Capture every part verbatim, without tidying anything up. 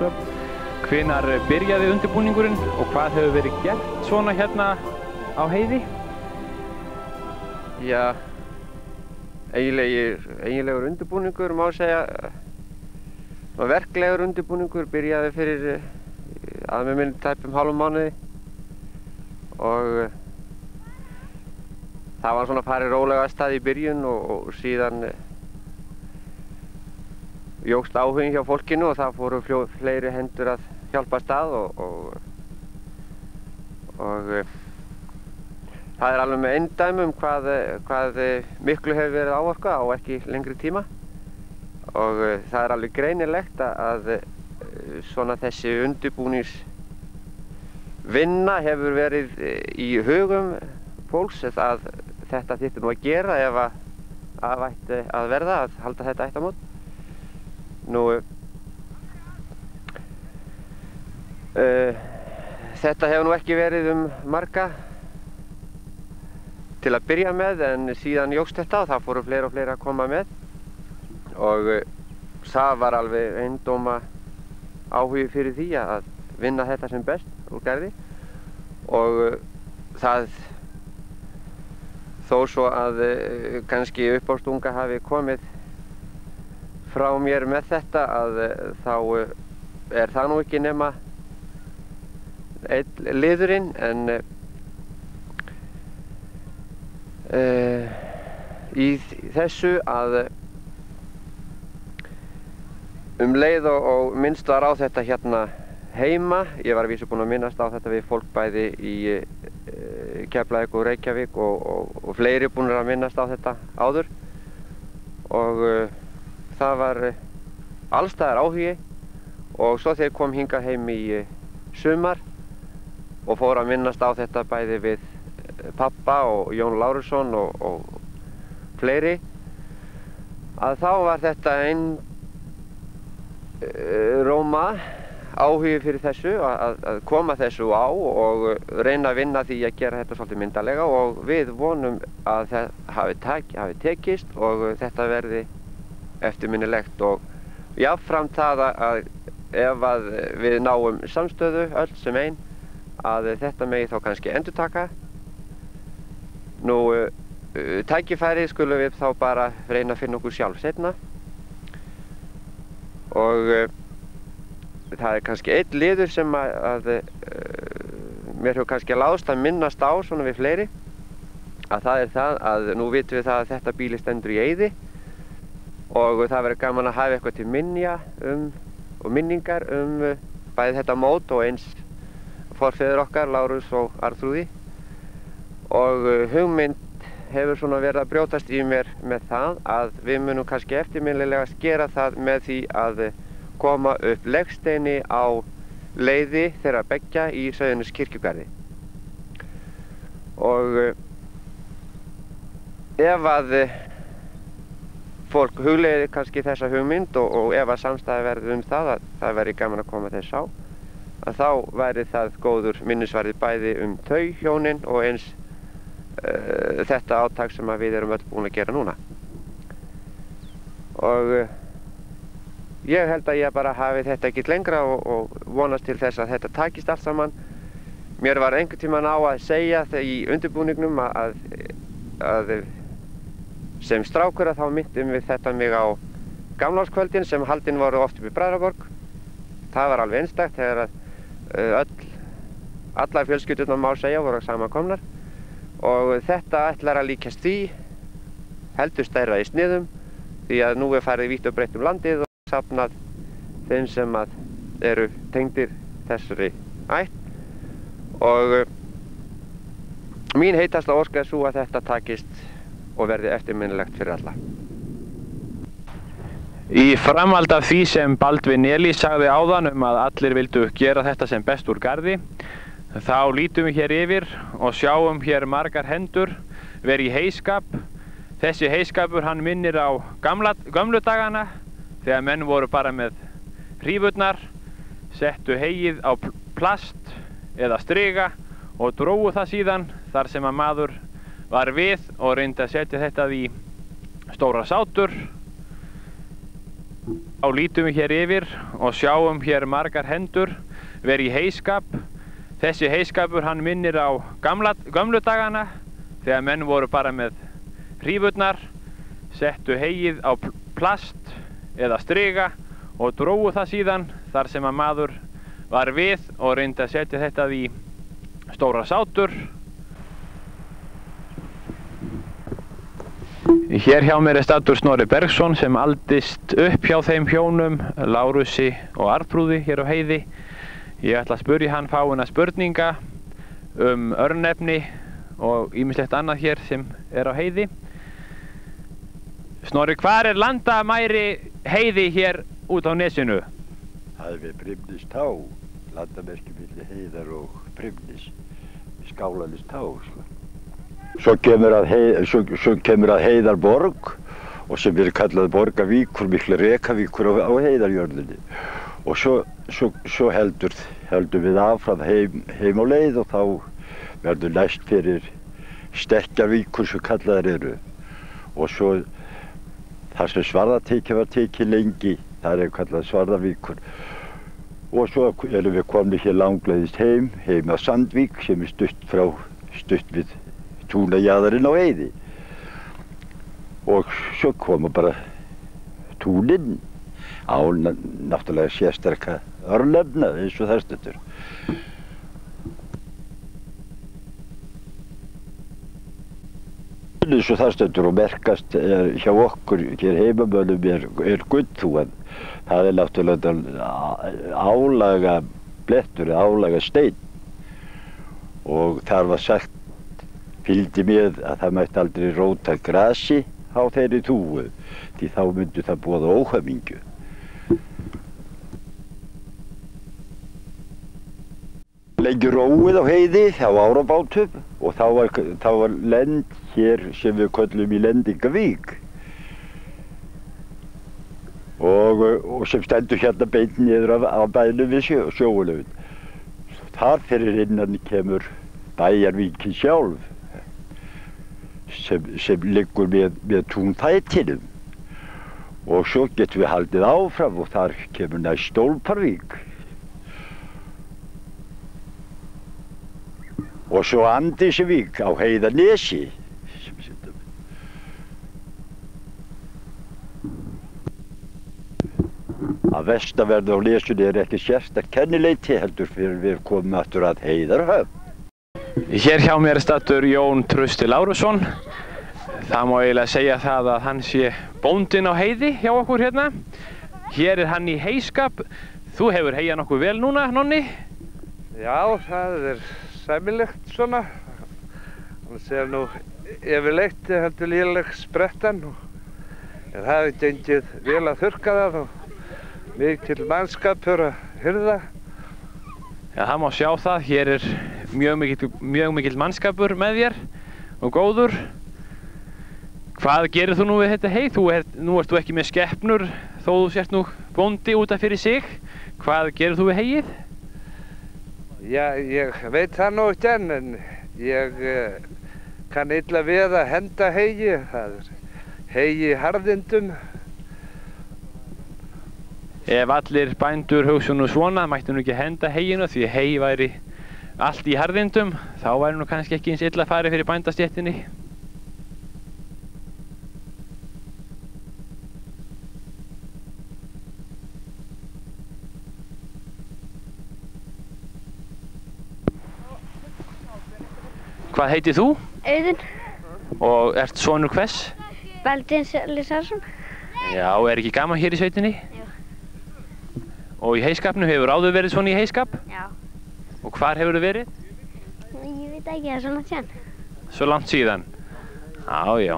Dröfn. Hvenær byrjaði undirbúningurinn og hvað hefur verið gert svona hérna á heiði? Já, eiginlegur, eiginlegur undirbúningur má segja. Verklegur undirbúningur byrjaði fyrir að með minn tæpum hálfum mánuði og það var svona farið rólega að stað í byrjun og, og síðan jókst áhugin hjá fólkinu og það fóru fljó, fleiri hendur að hjálpa stað og, og, og það er alveg með eindæmum hvað, hvað miklu hefur verið áorkað á ekki lengri tíma og það er alveg greinilegt að svona þessi undirbúnings vinna hefur verið í hugum fólks að þetta þyrfti nú að gera ef að, að ætti að verða að halda þetta ættamót. Nú, uh, þetta hefur nú ekki verið um marga til að byrja með en síðan jókst þetta og það fóru fleiri og fleiri að koma með og uh, það var alveg eindóma áhugi fyrir því að vinna þetta sem best úr garði og uh, það þó svo að uh, kannski uppástunga hafi komið frá mér með þetta að uh, þá uh, er það nú ekki nema einn liðurinn en uh, uh, í þessu að uh, um leið og, og minnst var á þetta hérna heima, ég var að vísu búinn að minnast á þetta við fólk bæði í uh, Keflavík og Reykjavík og, og, og fleiri búnir að minnast á þetta áður og uh, það var uh, allstaðar áhugi og svo þegar kom hingað heim í uh, sumar og fór að minnast á þetta bæði við uh, pappa og Jón Lárusson og, og fleiri að þá var þetta einn uh, róma áhugi fyrir þessu að, að koma þessu á og reyna að vinna því að gera þetta svolítið myndarlega og við vonum að það hafi, tak, hafi tekist og þetta verði eftirminnilegt og jafnframt það að ef að við náum samstöðu öll sem einn að þetta megi þá kannski endurtaka. Nú tækifæri skulum við þá bara reyna að finna okkur sjálf seinna og það er kannski einn liður sem að, að uh, mér hefur kannski láðst að minnast á svona við fleiri að það er það að nú vitum við það að þetta býli stendur í eyði og það verður gaman að hafa eitthvað til minja um, og minningar um uh, bæði þetta mót og eins forfeður okkar, Lárus og Arnþrúði og uh, hugmynd hefur svona verið að brjótast í mér með það að við munum kannski eftirminnilega skera það með því að koma upp legsteini á leiði þeirra beggja í Sauðanes kirkjugarði og uh, ef að uh, fólk hugleiðir kannski þessa hugmynd og, og ef að samstæði verður um það að það væri gaman að koma þess á að þá væri það góður minnisvarði bæði um þau hjónin og eins uh, þetta átak sem að við erum öll búin að gera núna og uh, ég held að ég bara hafi þetta ekkert lengra og, og vonast til þess að þetta takist allt saman. Mér var einhvern tímann á að segja þegar í undirbúningnum að, að sem strákur að þá myndum við þetta mig á gamlárskvöldin sem haldin voru oft upp í Bræðraborg. Það var alveg einstakt þegar að öll, allar fjölskyldurnar má segja voru samankomnar og þetta ætlar að líkjast því heldur stærra í sniðum því að nú er farið vítt og breitt um landið og safnað þeim sem að eru tengdir þessari ætt og mín heitasta ósk er svo að þetta takist og verði eftirminnilegt fyrir alla. Í framhald af því sem Baldvin Elís sagði áðan um að allir vildu gera þetta sem best úr garði þá lítum við hér yfir og sjáum hér margar hendur verið í heyskap. Þessi heyskapur hann minnir á gamla, gömlu dagana þegar menn voru bara með hrífurnar, settu heyið á plast eða striga og drógu það síðan þar sem að maður var við og reyndi að setja þetta í stóra sátur Þá lítum við hér yfir og sjáum hér margar hendur verið í heyskap. Þessi heyskapur hann minnir á gamla, gömlu dagana þegar menn voru bara með hrífurnar, settu heyið á plast eða striga og drógu það síðan þar sem að maður var við og reyndi að setja þetta í stóra sátur. Hér hjá mér er staddur Snorri Bergsson sem aldist upp hjá þeim hjónum, Lárusi og Arnþrúði hér á heiði. Ég ætla að spyrja hann fáeina spurninga um örnefni og ýmislegt annað hér sem er á heiði. Snorri, hvar er landamæri heiði hér út á nesinu? Það er við Brimnistá, landamerki milli heiðar og Brimnis, Skálanistá. Svo kemur að, hei, svo, svo kemur að Heiðarborg og sem er kallað Borgavíkur, miklu Rekavíkur á, á heiðarjörðinni. Og svo, svo, svo heldur, heldur við áfram heim, heim á leið og þá verður næst fyrir Stekkjarvíkur sem kallaðar eru. Og svo þar sem Svarðatekið var tekið lengi, það er kallað Svarðavíkur. Og svo erum við komið hér langleiðist heim, heim að Sandvík sem er stutt frá, stutt við túnajaðarinn á heiði. Og svo koma bara túnin á náttúrulega sérstaka örnefna eins og það stendur. Eins og það stendur og merkast er, hjá okkur hér heimamönnum er, er gullþúan. Það er náttúrulega álaga blettur, álaga steinn. Og þar var sagt fylgdi með að það mætti aldrei róta grasi á þeirri þúfu, því þá myndi það boða óhamingju. Lengi róið á heiði á árabátum og þá var, þá var lend hér sem við köllum í Lendingavík. Og, og sem stendur hérna beint niður af, af bænum við sjó, sjóulöfun. Þar fyrir innan kemur Bæjarvíkin sjálf. Sem, sem liggur með, með túntætinum og svo getum við haldið áfram og þar kemur næst Stólparvík og svo Andísvík á Heiðarnesi. Að vestanverðu á nesunni er ekki sérstakt kennileiti heldur fyrir við komum aftur að Heiðarhöfn. Hér hjá mér er staddur Jón Trausti Lárusson. Það má eiginlega segja það að hann sé bóndinn á heiði hjá okkur hérna. Hér er hann í heyskap. Þú hefur heyjað nokkuð vel núna, Nonni? Já, það er sæmilegt svona. Það sé nú yfirleitt heldur léleg sprettan. En það hefur gengið vel að þurrka það og mikil mannskapur að hirða. Já, það má sjá það. Hér er mjög mikill, mjög mikill mannskapur með þér og góður. Hvað gerir þú nú við þetta hey? Þú er, nú ert þú ekki með skepnur þó þú sért nú bóndi út af fyrir sig. Hvað gerir þú við heyið? Já, ég veit það nú ekki enn, en ég eh, kann illa við að henda heyi. Það er heyi í harðindum. Ef allir bændur hugsa nú svona, mættu nú ekki henda heyinu því hey væri allt í harðindum, þá væri nú kannski ekki eins illa farið fyrir bændastéttinni. Hvað heitir þú? Auðun. Og ert sonur hvers? Baldvins Elísarsson. Já, er ekki gaman hér í sveitinni? Jú. Og í heyskapnum, hefur áður verið svona í heyskap? Já. Og hvar hefur þið verið? Ég veit ekki, það er svo langt síðan. Svo langt síðan? Já, já.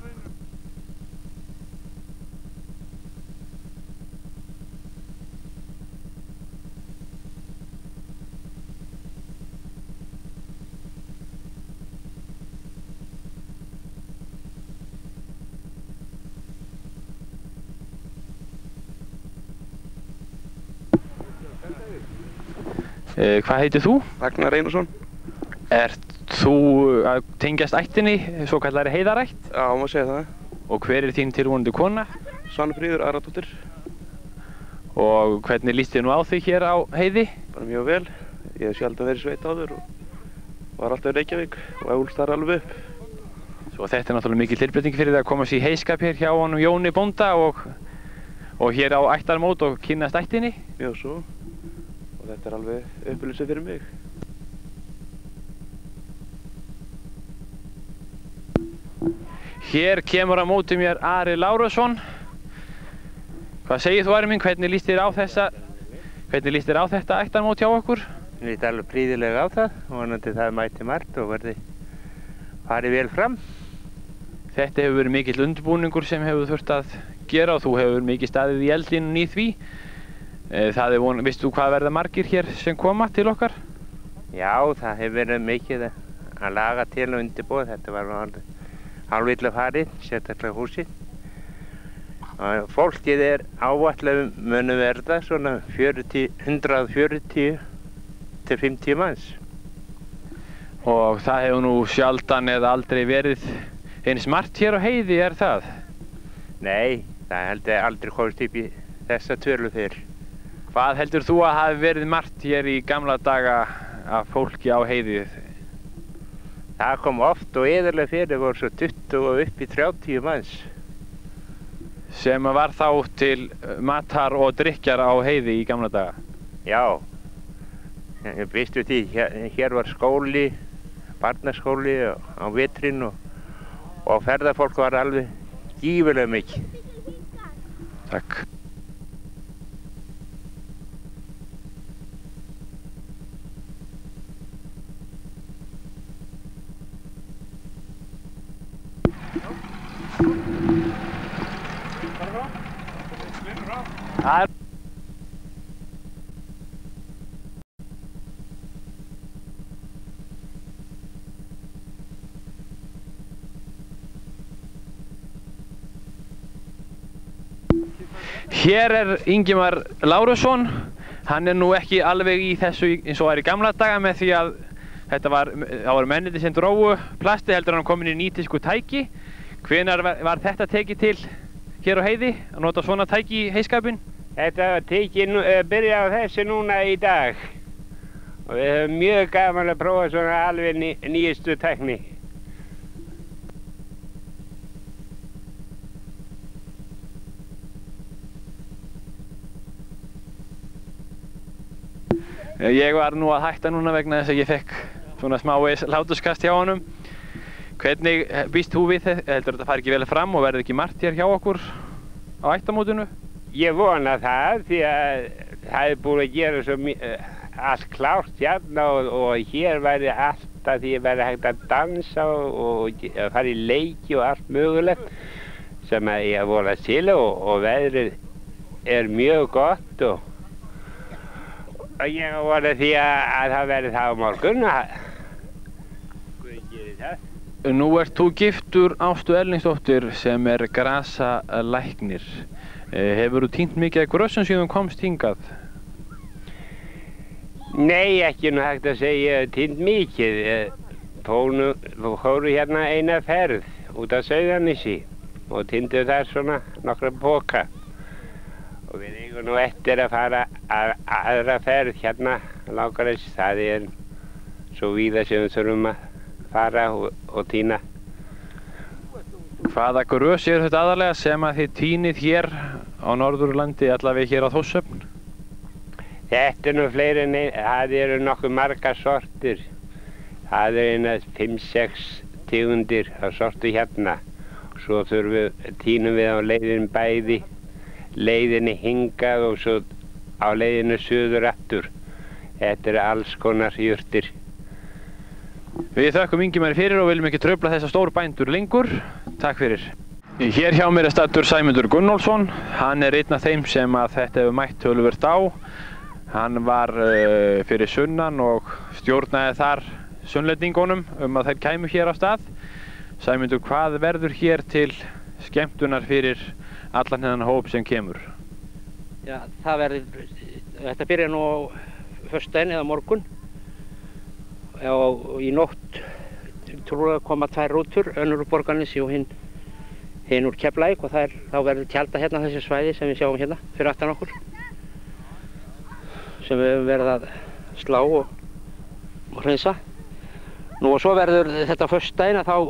Eh, hvað heitir þú? Ragnar Einarsson. Ert þú að tengjast ættinni, svo kallari heiðarætt? Já, má segja það. Og hver er þín tilvonandi kona? Svanfríður Aradóttir. Og hvernig líst þér nú á þig hér á heiði? Bara mjög vel. Ég hef sjálf verið í sveit áður og var alltaf í Reykjavík og ólst þar alveg upp. Svo þetta er náttúrulega mikil tilbreyting fyrir það að koma sér í heyskap hér hjá honum Jóni bónda og, og hér á ættarmót og kynnast ættinni. Mjög svo. Og þetta er alveg upplýsing fyrir mig. Hér kemur á móti mér Ari Lárusson. Hvað segir þú, Ari minn? Hvernig líst þér á þessa, hvernig líst þér á þetta ættarmót hjá okkur? Ég líst alveg prýðilega á það. Vonandi það mæti margt og verði farið vel fram. Þetta hefur verið mikill undirbúningur sem hefur þurft að gera og þú hefur mikið staðið í eldinum í því. Það er von, veistu hvað verða margir hér sem koma til okkar? Já, það hefur verið mikið að laga til og undirbúa. Þetta var nú hálfilla farið, sérstaklega húsið. Og fólkið er áætlega munu verða svona hundrað fjörutíu til fimmtíu manns. Og það hefur nú sjaldan eða aldrei verið eins margt hér á heiði, er það? Nei, það heldur aldrei komist upp í þessa tölu fyrr. Hvað heldur þú að hafi verið margt hér í gamla daga af fólki á heiði? Það kom oft og iðulega fyrir, voru svo tuttugu og upp í þrjátíu manns. Sem var þá til matar og drykkjar á heiði í gamla daga? Já, ég býstu því, hér, hér var skóli, barnaskóli á vetrin og, og ferðafólk var alveg gífurlega mikið. Takk. Það er Hér er Ingimar Lárusson. Hann er nú ekki alveg í þessu eins og var í gamla daga með því að þetta var, það voru mennirnir sem drógu plasti heldur hann komin í nýtísku tæki. Hvenær var, var þetta tekið til hér á heiði að nota svona tæki í heyskapinn? Þetta var tekið, byrjað á þessu núna í dag. Og við höfum mjög gaman að prófa svona alveg ný, nýjustu tækni. Ég var nú að hætta núna vegna þess að ég fekk svona smávegis hláturskast hjá honum. Hvernig býst þú við þetta? Heldur þetta fari ekki vel fram og verður ekki margt hér hjá okkur á ættamótinu? Ég vona það því að það er búin að gera svo allt klárt hérna og, og hér væri allt að því að verði hægt að dansa og, og fara í leiki og allt mögulegt sem að ég vona til og, og veðrið er mjög gott og Og ég vona því að, að það verði það á morgun. Guð gerir það. Nú ert þú giftur Ástu Erlingsdóttur sem er grasalæknir. Hefur þú týnt mikið af grössum síðan þú komst hingað? Nei, ekki nú hægt að segja týnt mikið. Fóru, fóru hérna eina ferð út af Sauðanessi og týndu þar svona nokkra poka. Og við eigum nú eftir að fara að aðra ferð hérna Langanes. Það er svo víða sem við þurfum að fara og, og týna. Hvaða grös er þetta aðalega sem að þið týnið hér á Norðurlandi, allavega hér á Þórshöfn? Þetta er nú fleiri en einn, það eru nokkuð margar sortir. Það er eina fimm sex tegundir af sortu hérna. Svo þurfum við, týnum við á leiðin bæði. Leiðinni hingað og svo á leiðinu suður aftur. Þetta er alls konar jurtir. Við þökkum Ingimari fyrir og viljum ekki trufla þessa stóru bændur lengur. Takk fyrir. Hér hjá mér er staddur Sæmundur Gunnólfsson. Hann er einn af þeim sem að þetta hefur mætt töluvert á. Hann var uh, fyrir sunnan og stjórnaði þar sunnlendingunum um að þeir kæmu hér á stað. Sæmundur, hvað verður hér til skemmtunar fyrir allan hennan hóp sem kemur? Já, það verður, þetta byrja nú á föstudaginn eða morgun og í nótt trúlega koma tvær rútur, önnur úr Borgarnesi og hinn hinn úr Keflavík og það er, þá verður tjálta hérna þessi svæði sem við sjáum hérna fyrir aftan okkur. sem við höfum verið að slá og, og hreinsa. Nú og svo verður þetta föstudaginn að þá,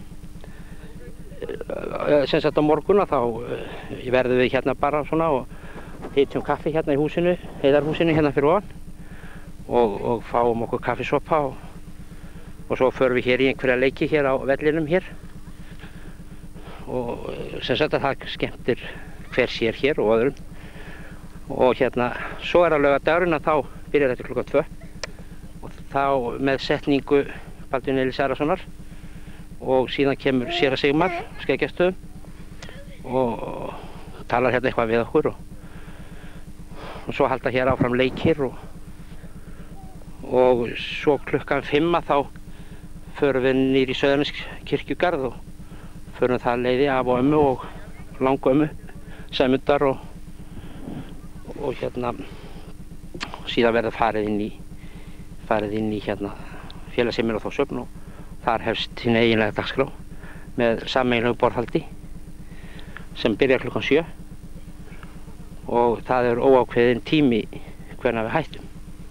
sem sagt á morgun að þá verðum við hérna bara svona og hitjum kaffi hérna í húsinu, heiðarhúsinu hérna fyrir ofan og, og fáum okkur kaffisopa og, og svo förum við hér í einhverja leiki hér á vellinum hér og sem sagt að það skemmtir hver sér hér og öðrum. Og hérna, svo er að laugardagurinn að þá byrjar þetta klukkan tvö og þá með setningu Baldvin Elís Arasonar og síðan kemur séra Sigmar, Skeggjastöðum og talar hérna eitthvað við okkur og, og svo halda hér áfram leikir og, og svo klukkan fimm að þá förum við nýr í Sauðanes kirkjugarð og förum það leiði af og ömmu og langu ömmu, Sæmundar og og hérna síðan verður farið inn í farið inn í hérna félagsheimili og Þórshöfn og þar hefst hinn eiginlega dagskrá með sameiginlegu borðhaldi sem byrjar klukkan sjö og það er óákveðinn tími hvenær við hættum.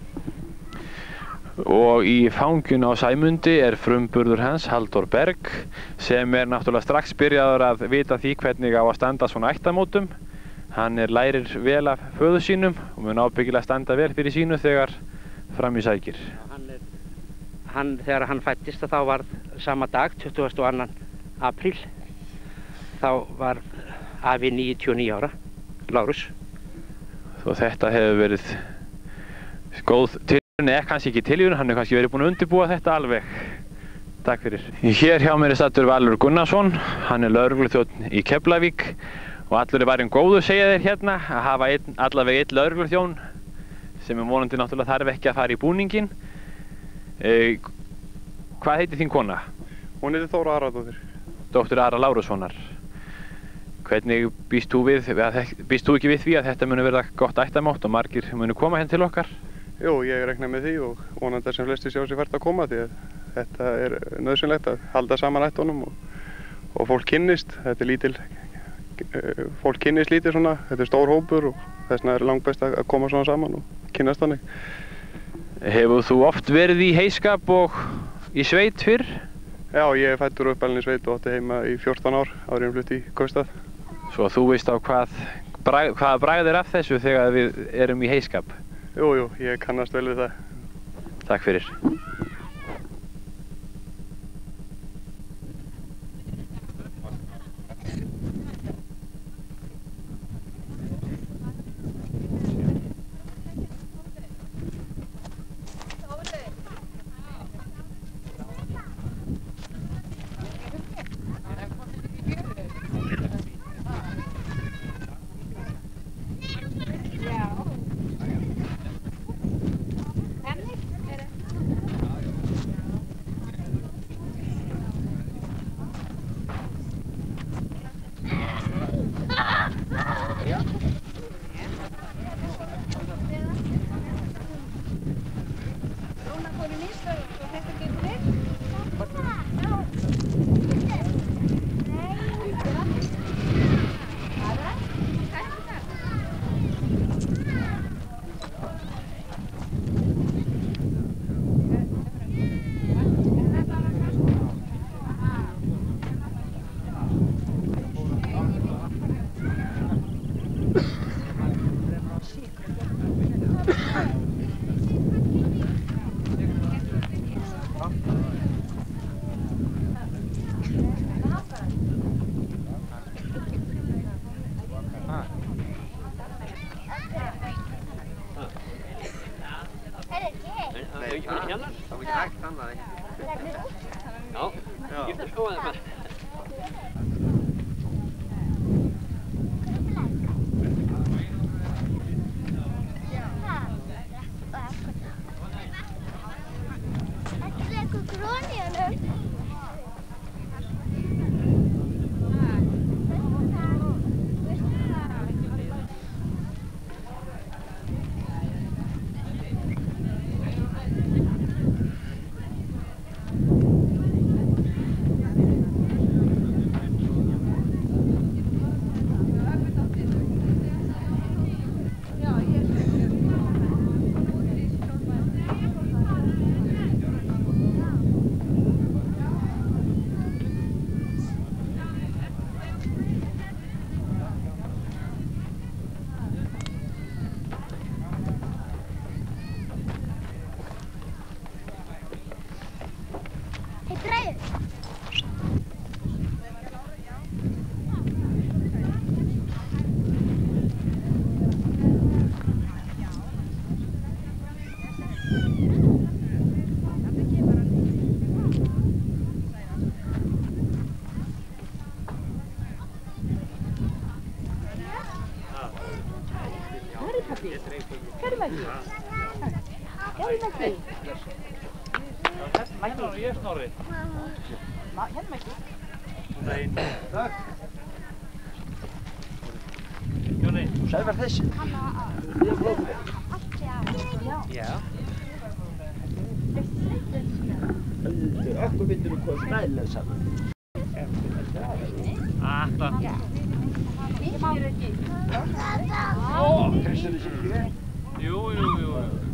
Og í fanginu á Sæmundi er frumburður hans Halldór Berg sem er náttúrulega strax byrjaður að vita því hvernig á að standa svona ættamótum. Hann er lærir vel af föður sínum og mun ábyggilega standa vel fyrir sínu þegar fram í sækir. Hann er, hann, þegar hann fættist þá var sama dag, tuttugasta og annan apríl, þá var afi níutíu og níu ára, Lárus. Og þetta hefur verið góð tilhjörn, eða kannski ekki tilhjörn, hann hefur kannski verið búinn að undirbúa þetta alveg. Takk fyrir. Hér hjá mér er staddur Valur Gunnarsson, hann er lögregluþjónn í Keflavík. Og allur er varin góðu segja þeir hérna að hafa einn, allavega einn lögregluþjón sem er vonandi náttúrulega þarf ekki að fara í búninginn. E, hvað heitir þín kona? Hún heitir Þóra Aradóttir. Dóttir Ara Lárussonar. Hvernig býst þú við, býst þú ekki við því að þetta muni verða gott ættamót og margir muni koma hérna til okkar? Jú, ég rekna með því og vonandi sem flestir sjá sér fært að koma því að þetta er nauðsynlegt að halda saman ættunum og, og fólk kynnist. Þetta er lítil fólk kynnist lítið svona, þetta er stór hópur og þess vegna er langt best að koma svona saman og kynnast þannig. Hefur þú oft verið í heyskap og í sveit fyrr? Já, ég er fæddur og uppalinn í sveit og átti heima í fjórtán ár áður en flutti í Kaupstað. Svo þú veist á hvað, brag, hvað bragð er af þessu þegar við erum í heyskap? Jú, jú, ég kannast vel við það. Takk fyrir. Hérna ég Snorri. Hérna Maggi. Nei. Takk. Jóni. Sæði var þessi. Já. Okkur myndir þú hvað snæðilega saman. Alltaf. Ég má ekki. Ó, Kristján er sér ekki verið? Jú, jú, jú.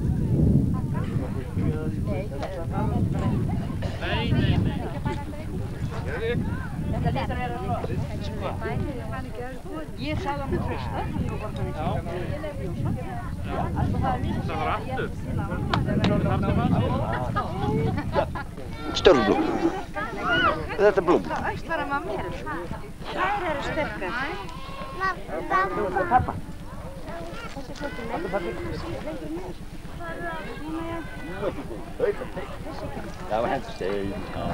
Nei, nei, nei. Þetta lítur að vera flott. Ég sagði hann með Trausta. Já. Það var aftur. Störf blóm. Þetta er blóm. Það var mamma mér. Þær eru sterkar. Pappa. Það var hendur stein.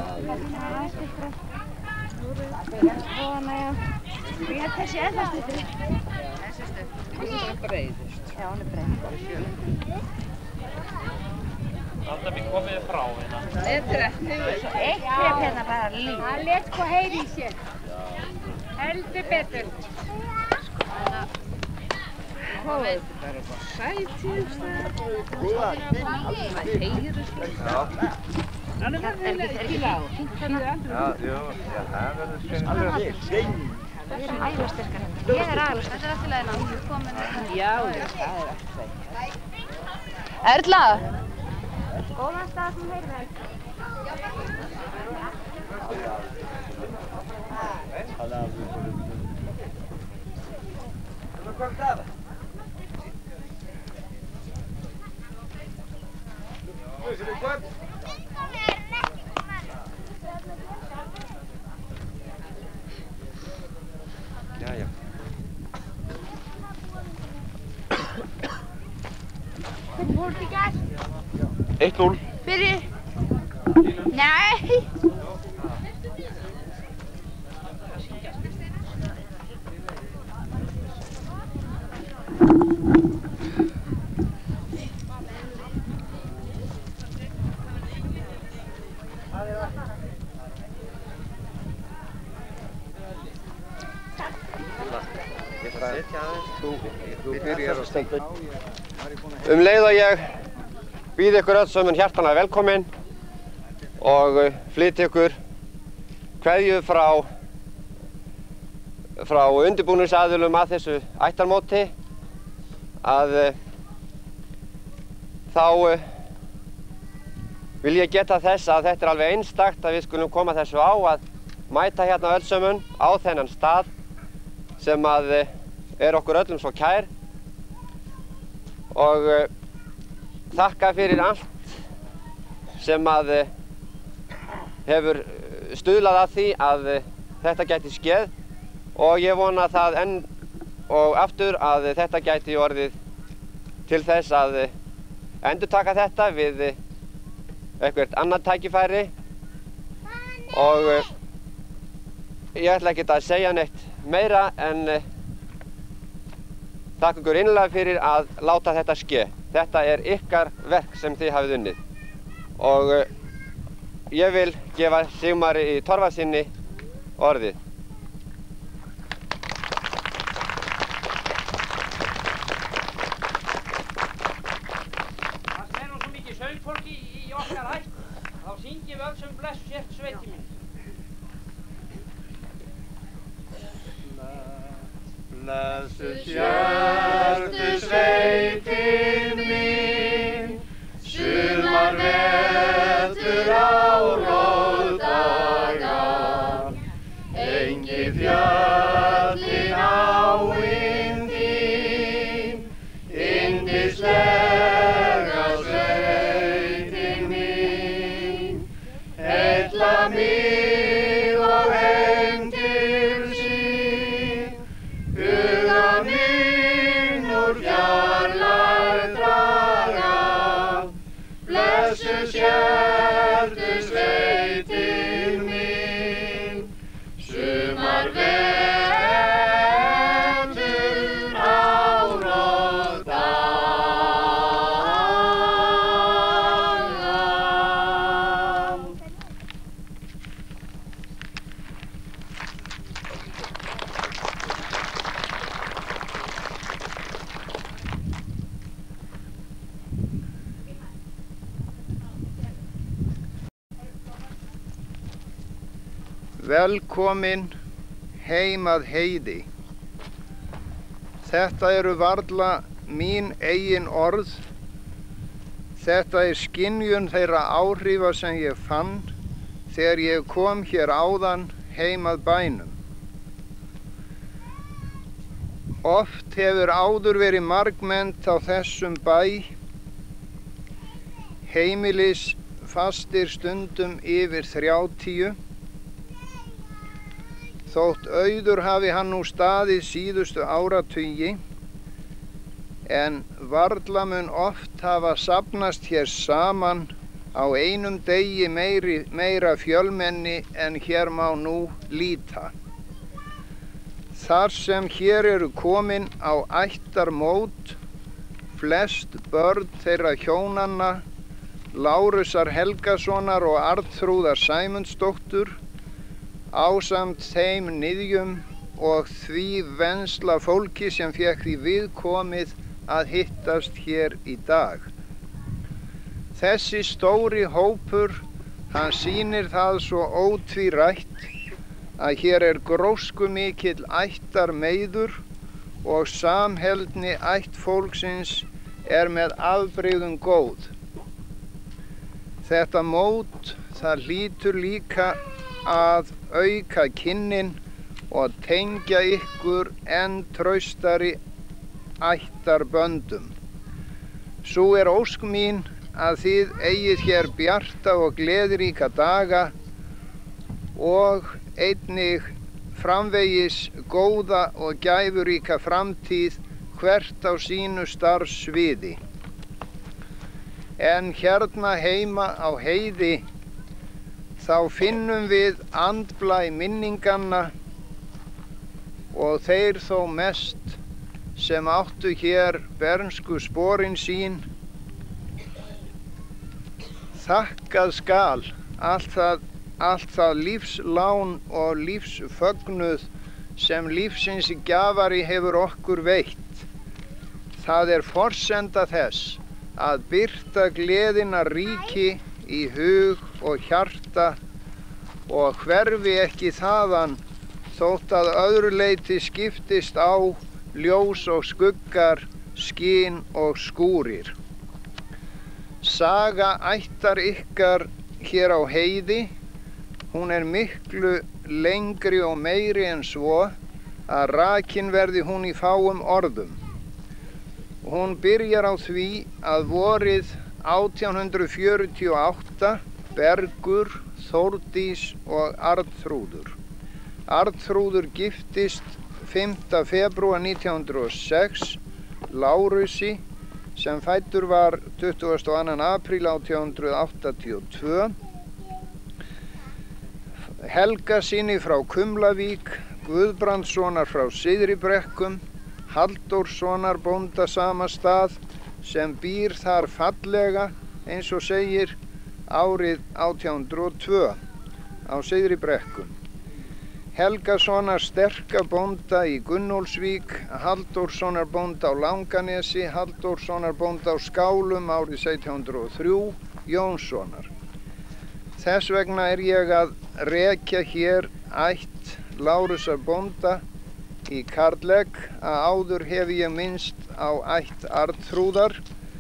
Svona, já. Ég held þessi ennþá styttri. Þessi stutt. Hún er breiðust. Já, hún er breið. Alltaf við komið frá hérna. Þetta er eftir. Eitt krep hérna bara líf. Það let sko heyri í sér. Heldur betur. Hvað er þetta bara bara sætið? Það heyri sko. Já. Það er ekki lág. Já, jú, já, það verður skemmt. Við erum ægilega sterkar hérna. Ég er ægilega sterkar. Þetta er eftir leiðina. Já, það er eftir. Erla! Góðan stað sem heyrir þér. Jæja. Hvernig fór þetta í gær? eitt núll. Fyrir? Nei! Þú byrjar að steikja. Um leið og ég býð ykkur öll sömum hjartanlega velkomin og flyt ykkur kveðju frá frá undirbúningsaðilum að þessu ættarmóti að þá vil ég geta þess að þetta er alveg einstakt að við skulum koma þessu á að mæta hérna öll sömun á þennan stað sem að er okkur öllum svo kær og uh, þakka fyrir allt sem að uh, hefur stuðlað að því að uh, þetta gæti skeð og ég vona það enn og aftur að uh, þetta gæti orðið til þess að uh, endurtaka þetta við uh, eitthvert annað tækifæri og uh, ég ætla ekkert að segja neitt meira en uh, Takk ykkur innlega fyrir að láta þetta ske. Þetta er ykkar verk sem þið hafið unnið. Og uh, ég vil gefa Sigmari í Torfasinni orðið. Það er nú svo mikið söngfólki í, í okkar ætt. Þá syngjum við öll sem bless sért sveiti mín. Blessuð sértu sveitin mín, sumar, vetur, ár og dagar, engi fjöllin áin þín, yndislega sveitin mín, heilla mín. mig og heim til sín, huga minn úr fjarlægð draga, blessuð sértu sveitin mín, sumar vetur, ár og daga. Velkomin heim að heiði. Þetta eru varla mín eigin orð. Þetta er skynjun þeirra áhrifa sem ég fann þegar ég kom hér áðan heim að bænum. Oft hefur áður verið margmennt á þessum bæ, heimilis fastir stundum yfir þrjátíu. Þótt auður hafi hann nú staðið síðustu áratugi, en varla mun oft hafa safnast hér saman á einum degi meiri, meira fjölmenni en hér má nú líta. Þar sem hér eru komin á ættarmót flest börn þeirra hjónanna, Lárusar Helgasonar og Arnþrúðar Sæmundsdóttur, ásamt þeim niðjum og því vensla fólki sem fékk því viðkomið að hittast hér í dag. Þessi stóri hópur, hann sýnir það svo ótvírætt að hér er gróskumikill ættarmeiður og samheldni ættfólksins er með afbrigðum góð. Þetta mót, það hlýtur líka að auka kynnin og tengja ykkur enn traustari ættarböndum. Sú er ósk mín að þið eigið hér bjarta og gleðiríka daga og einnig framvegis góða og gæfuríka framtíð hvert á sínu starfssviði. En hérna heima á heiði þá finnum við andblæ minninganna og þeir þó mest sem áttu hér bernsku sporin sín. Þakkað skal allt það, allt það lífslán og lífsfögnuð sem lífsins gjafari hefur okkur veitt. Það er forsenda þess að birta gleðina ríki í hug og hjarta og hverfi ekki þaðan þótt að öðru leyti skiptist á ljós og skuggar, skín og skúrir. Saga ættar ykkar hér á heiði, hún er miklu lengri og meiri en svo að rakin verði hún í fáum orðum. Hún byrjar á því að vorið átján hundruð fjörutíu og átta Bergur, Þórdís og Arnþrúður. Arnþrúður giftist fimmta febrúar nítján hundruð og sex Lárusi sem fæddur var tuttugasta og annan apríl átján hundruð áttatíu og tvö. Helgasyni frá Kumlavík, Guðbrandssonar frá Syðribrekkum, Halldórssonar bónda sama stað sem býr þar fallega eins og segir árið átján hundruð og tvö á Syðribrekkum. Helgasonar sterka bónda í Gunnólfsvík, Halldórssonar bónda á Langanesi, Halldórssonar bónda á Skálum árið sautján hundruð og þrjú, Jónssonar. Þess vegna er ég að rekja hér ætt Lárusar bónda í Karlegg að áður hef ég minnst á ætt Arnþrúðar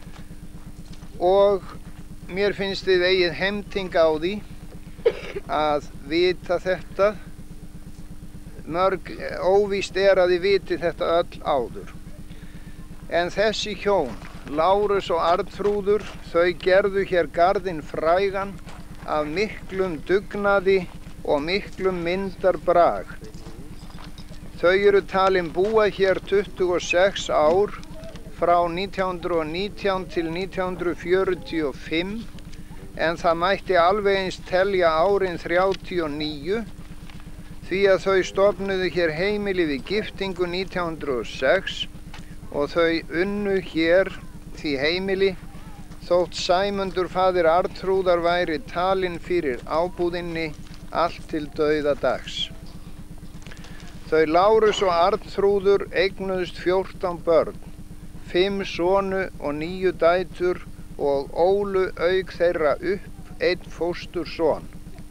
og mér finnst þið eigið heimting á því að vita þetta. Mörg óvíst er að þið viti þetta öll áður. En þessi hjón, Lárus og Arnþrúður, þau gerðu hér garðinn frægan af miklum dugnaði og miklum myndarbrag. Þau eru talin búa hér tuttugu og sex ár frá nítján hundruð og nítján til nítján hundruð fjörutíu og fimm, en það mætti alveg eins telja árin þrjátíu og níu, því að þau stofnuðu hér heimili við giftingu nítján hundruð og sex og þau unnu hér því heimili þótt Sæmundur faðir Arnþrúðar væri talinn fyrir ábúðinni allt til dauðadags. Þau Lárus og Arnþrúður eignuðust fjórtán börn, fimm sonu og níu dætur og ólu auk þeirra upp einn fósturson.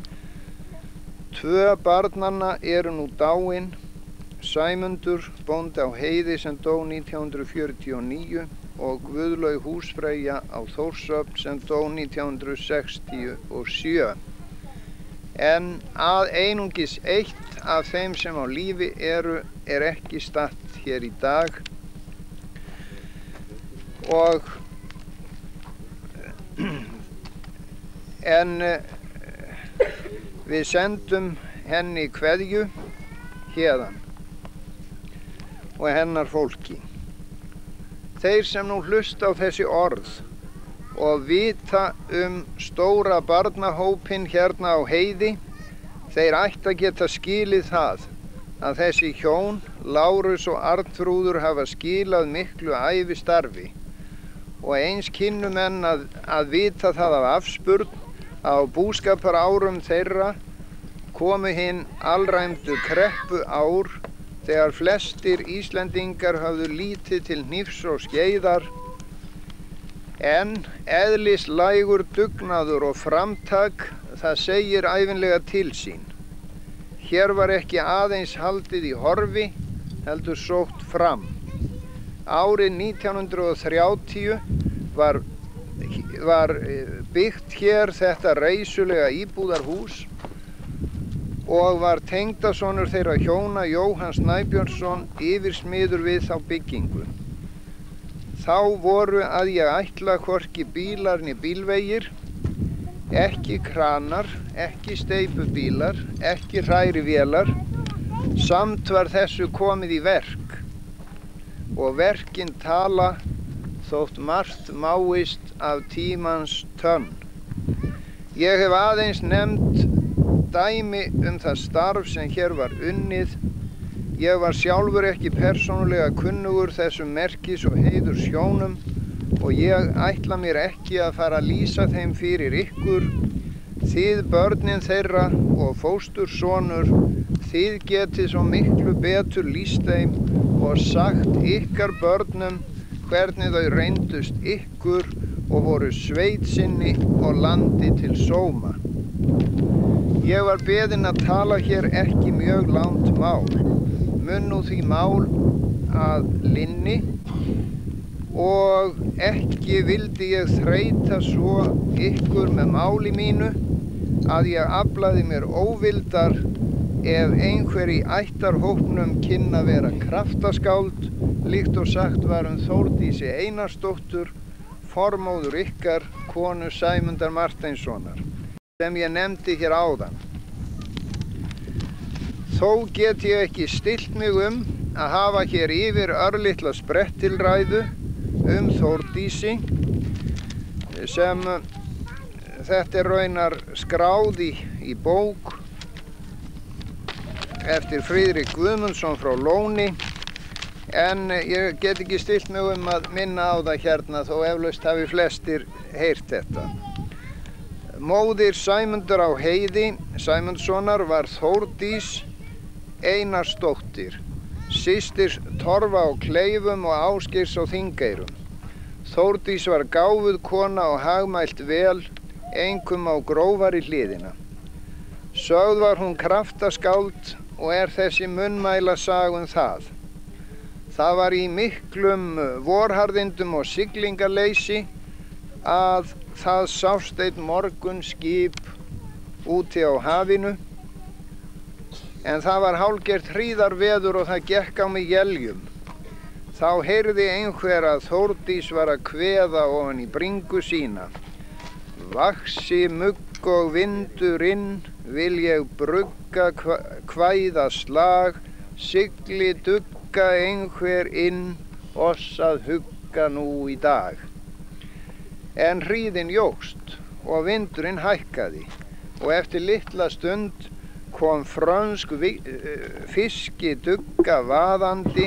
Tvö barnanna eru nú dáin, Sæmundur, bóndi á Heiði sem dó nítján hundruð fjörutíu og níu og Guðlaug húsfreyja á Þórshöfn sem dó nítján hundruð sextíu og sjö. En að einungis eitt af þeim sem á lífi eru er ekki statt hér í dag og en við sendum henni kveðju héðan og hennar fólki. Þeir sem nú hlusta á þessi orð og vita um stóra barnahópinn hérna á Heiði, þeir ættu að geta skilið það að þessi hjón, Lárus og Arnþrúður, hafa skilað miklu ævistarfi og eins kynnu menn að, að vita það af afspurn á búskaparárum þeirra komu hinn alræmdu kreppu ár þegar flestir Íslendingar höfðu lítið til hnífs og skeiðar, en eðlislægur dugnaður og framtak, það segir ævinlega til sín. Hér var ekki aðeins haldið í horfi, heldur sótt fram. Árið nítján hundruð og þrjátíu var, var byggt hér þetta reisulega íbúðarhús og var tengdasonur þeirra hjóna Jóhann Snæbjörnsson yfirsmiður við þá byggingu. Þá voru að ég ætla hvorki bílar né bílvegir, ekki kranar, ekki steypubílar, ekki hrærivélar, samt var þessu komið í verk og verkin tala þótt margt máist af tímans tönn. Ég hef aðeins nefnt dæmi um það starf sem hér var unnið. Ég var sjálfur ekki persónulega kunnugur þessum merkis og heiðurs hjónum og ég ætla mér ekki að fara að lýsa þeim fyrir ykkur. Þið börnin þeirra og fóstursonur, þið getið svo miklu betur lýst þeim og sagt ykkar börnum hvernig þau reyndust ykkur og voru sveitsinni og landi til sóma. Ég var beðinn að tala hér ekki mjög langt mál, mun nú því mál að linni og ekki vildi ég þreyta svo ykkur með máli mínu að ég aflaði mér óvildar ef einhver í ættarhópnum kynna vera kraftaskáld, líkt og sagt var um Þórdísi Einarsdóttur, formóður ykkar, konu Sæmundar Marteinssonar, sem ég nefndi hér áðan. Þó get ég ekki stillt mig um að hafa hér yfir örlitla sprettilræðu um Þórdísi, sem þetta er raunar skráð í, í bók eftir Friðrik Guðmundsson frá Lóni, en ég get ekki stillt mig um að minna á það hérna þó eflaust hafi flestir heyrt þetta. Móðir Sæmundar á Heiði, Sæmundssonar, var Þórdís Einarsdóttir, systir Torfa á Kleifum og Ásgeirs á Þingeyrum. Þórdís var gáfuð kona og hagmælt vel, einkum á grófari hliðina. Sögð var hún kraftaskáld og er þessi munnmæla sagun það. Það var í miklum vorharðindum og siglingarleysi að það sást einn morgun skip úti á hafinu, en það var hálfgert hríðarveður og það gekk á mig éljum. Þá heyrði einhver að Þórdís var að kveða ofan í bringu sína. Vaxi mugg Lík og vindurinn vil ég brugga kvæða slag, sigli dugga einhver inn, oss að hugga nú í dag. En hríðin jókst og vindurinn hækkaði og eftir litla stund kom frönsk fiskidugga vaðandi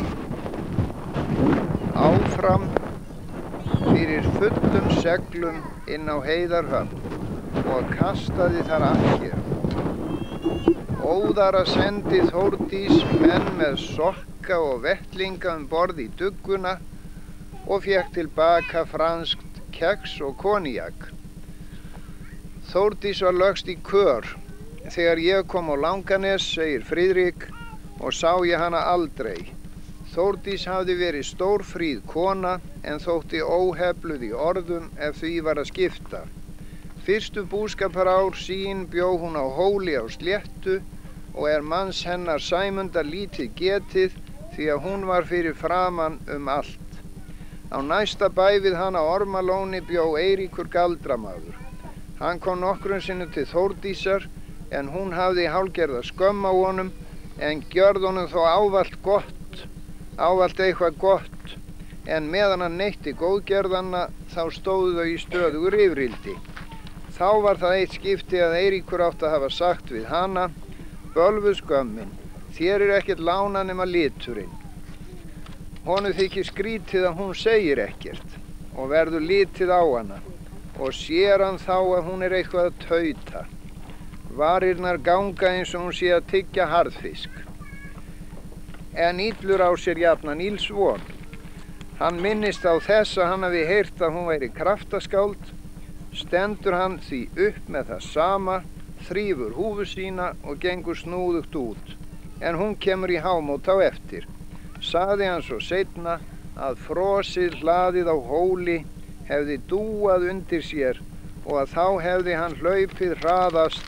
áfram fyrir fullum seglum inn á Heiðarhöfn og kastaði þar akkir. Óðara sendi Þórdís menn með sokka og vettlinga um borð í dugguna og fékk tilbaka franskt keks og koníak. Þórdís var lögst í kör þegar ég kom á Langanes, segir Friðrik, og sá ég hana aldrei. Þórdís hafði verið stórfríð kona en þótti óhefluð í orðum ef því var að skipta. Fyrstu búskaparár sín bjó hún á Hóli á Sléttu og er manns hennar Sæmundar lítið getið því að hún var fyrir framan um allt. Á næsta bæ við hana Ormalóni bjó Eiríkur galdramaður. Hann kom nokkrum sinnum til Þórdísar en hún hafði hálfgerða skömm á honum en gjörði honum þó ávallt gott, ávallt eitthvað gott, en meðan hann neytti góðgerðanna þá stóðu þau í stöðugur yfirrildi. Þá var það eitt skipti að Eiríkur átti að hafa sagt við hana: Bölvuð skömmin, þér er ekkert lána nema liturinn. Honum þykir skrítið að hún segir ekkert og verður litið á hana og sér hann þá að hún er eitthvað að tauta. Varirnar ganga eins og hún sé að tyggja harðfisk. En illur á sér jafnan ills von. Hann minnist á þess að hann hafi heyrt að hún væri kraftaskáld, stendur hann því upp með það sama, þrífur húfu sína og gengur snúðugt út, en hún kemur í hámót á eftir. Sagði hann svo seinna að frosið hlaðið á Hóli hefði dúað undir sér og að þá hefði hann hlaupið hraðast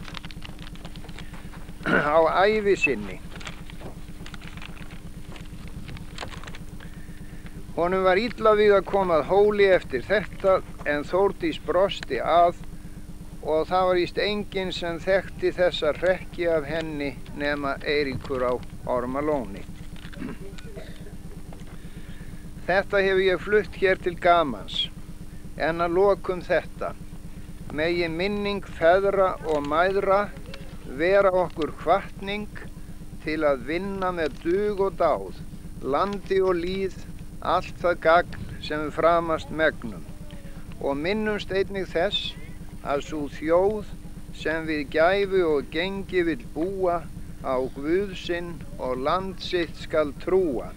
á ævi sinni. Honum var illa við að koma að Hóli eftir þetta en Þórdís brosti að og það var víst enginn sem þekkti þessa hrekki af henni nema Eiríkur á Ormalóni. Þetta hefur ég flutt hér til gamans, en að lokum þetta. Megi minning feðra og mæðra vera okkur hvatning til að vinna með dug og dáð, landi og líð, allt það gagn sem við framast megnum. Og minnumst einnig þess að sú þjóð sem við gæfu og gengi vill búa á Guð sinn og land sitt skal trúa.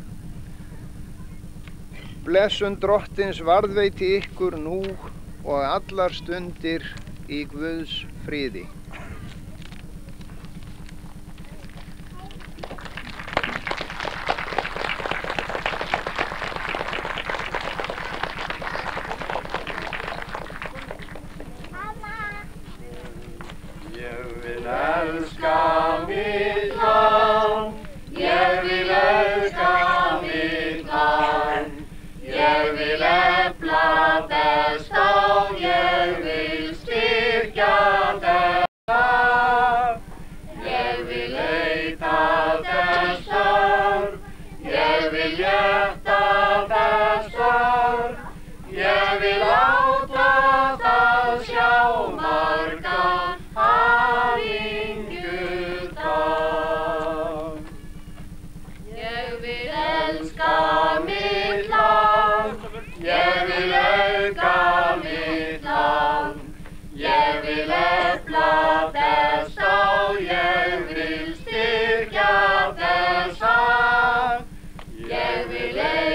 Blessun drottins varðveiti ykkur nú og allar stundir í Guðs friði. Ég vil elska mitt land, ég vil elska mitt land. Ég vil efla þess þá, ég vil styrkja þess. Ég vil leita þess þörf, ég vil éta þess þörf. Ég vil láta það sjá margan hamingju þar. Ég vil elska mitt land, ég vil auka mitt land. Ég vil efla þess þá, ég vil styrkja þess að. Ég vil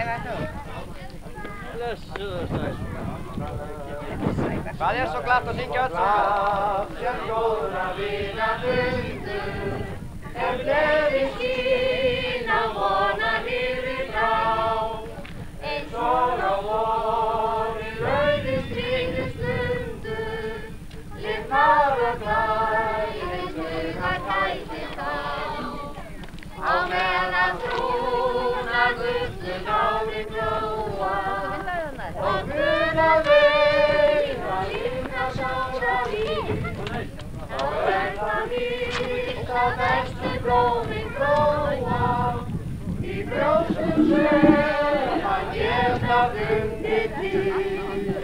Hvað er svo glatt að syngja öll saman? Sem góðra vina bundur, er gleði skín á vonar hýrri frá. Eins og á vori rauði stríði stundur, lifnar og glæðir hugar tæti þá. Á meðan trúna gullu nári glóa, og gruna veira líka sára vín. Þá er það víst að bestu blómin gróa, í brjóstum sem að geta fundið til.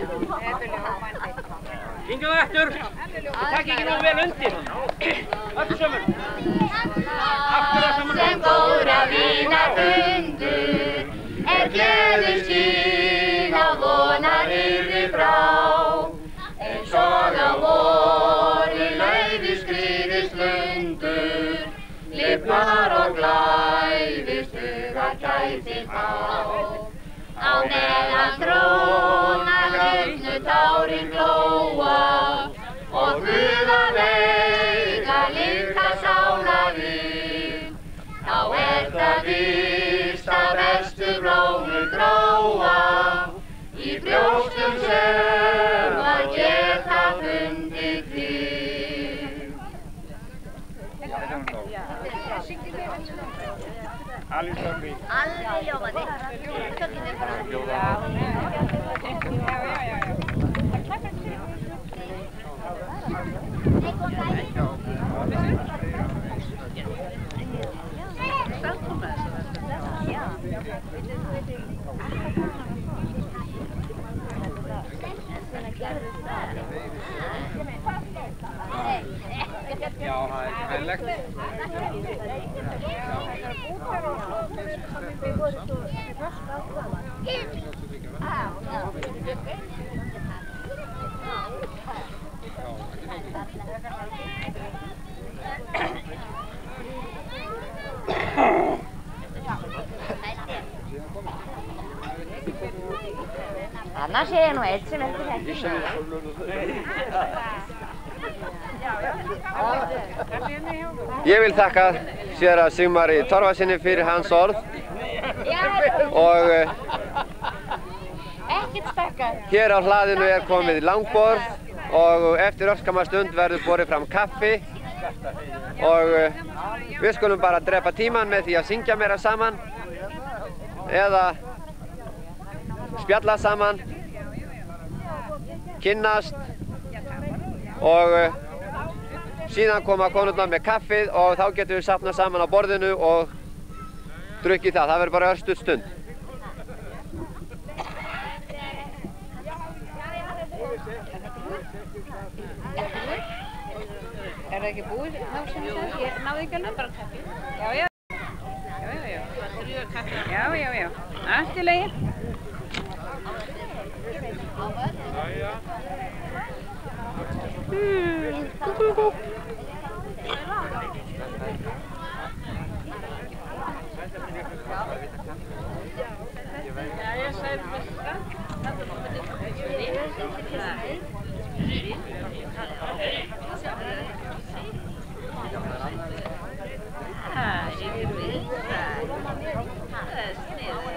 Hingað eftir, takk ekki nógu vel undir. Öll sömur. Sem góðra vína bundur, er gleði skín á vonar hýrri frá. Eins og á vori laufi skriðist lundur, lifnar og glæðist hugar kæti þá. Á meðan tróna gullnu tárin glóa, og huga veiga líka sála vín. Þá er það víst að bestu blómin gróa, í brjóstum sem að geta fundið til. Alveg ljómandi. Já, það er vellegt. Annars er ég nú eitt sem heldur þetta. Ég vil þakka séra Sigmari Torfasyni fyrir hans orð og hér á hlaðinu er komið langborð og eftir örskamma stund verður borið fram kaffi og við skulum bara drepa tíman með því að syngja meira saman eða spjalla saman, kynnast og síðan koma konurnar með kaffið og þá getum við safnað saman á borðinu og drukkið það. Það verður bara örstutt stund. Er það ekki búið þá sem það? Ég náði ekki alveg bara kaffi. Já, já. Já, já, já. Já, já, já. Allt í lagi. Hmm, kúkúkú. Já, ég sagði með það. Ah, ég vil það. Það er sniðugt.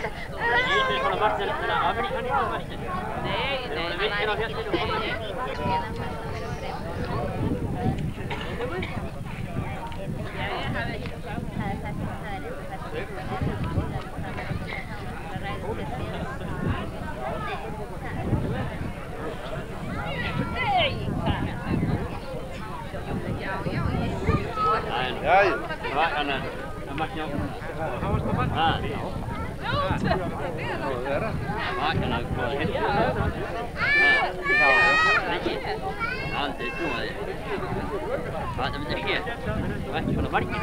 Jæja, þannig að það mætti á. Það, já. Vakana, hvað er þetta? Já, ekki. Aldrei trúa þig. Það myndir ekki. Það er ekki svona margir.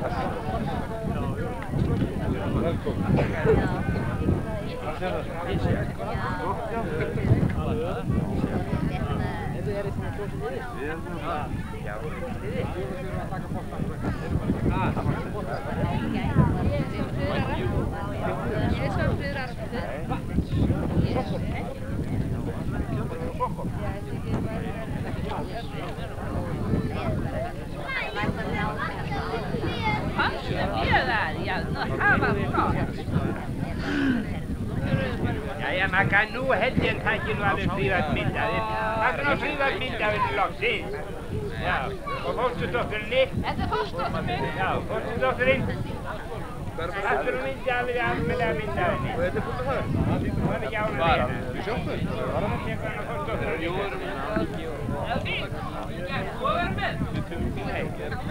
Jæja, Magga, nú held ég að taki nú alveg fríðarmyndaðir. Það er nú fríðarmyndaðir loksins. Já, og fósturdótturinni. Þetta er fósturdótturinn? Já, fósturdótturinn. Það er nú myndi alveg almennilega myndaðinni. Og þetta er búin að það? Það er ekki ánum meira. Var hann? Þú sjóttur? Var hann? Tekur hann á fósturdótturinn? Jú, erum við. Það er fínt. Hvað verður með? Nei.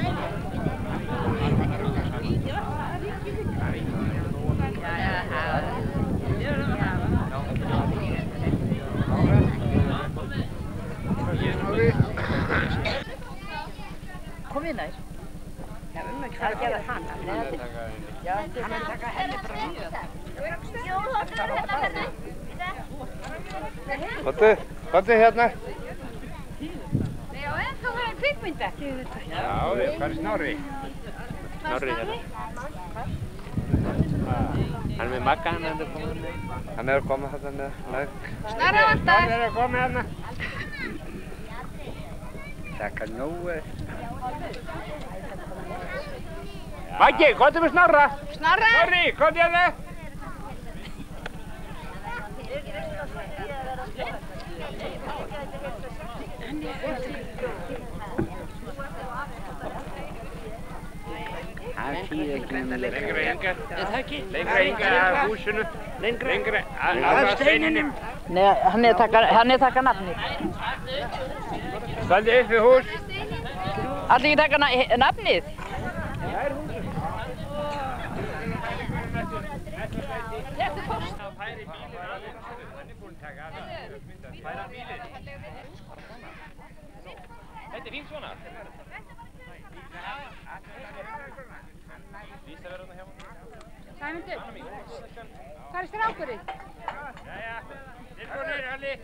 Kom inn nær. Það gerði hann. Já, hann er að taka henni bara mjög. Kottu, kottu hérna. Já, en þú verður kvikmynda. Já, hvað er Snorri? Snorri hérna. Hann er með Magga, hann er að koma hérna. Hann er að koma hérna með Magg. Snorri vantar. Hann er að koma hérna. Taka nógu. Maggi, komdu með Snorra. Snorra. Snorri, komdu hérna. Það þýðir ekki með lengra. Lengra enga. Er það ekki? Lengra enga að húsinu. Lengra? Lengra að steininum. Nei, hann er að taka, hann er að taka nafnið. Standi upp við hús. Allir ekki taka nafnið? Það er húsið. Þetta er post. Það færi bílinn að það. Hann er búinn að taka að það. Færa bílinn. Þetta er fínt svona. Lísa verður þarna hjá hann. Sæmundur, hvað er strákurinn? Jæja, tilbúinir, Halli.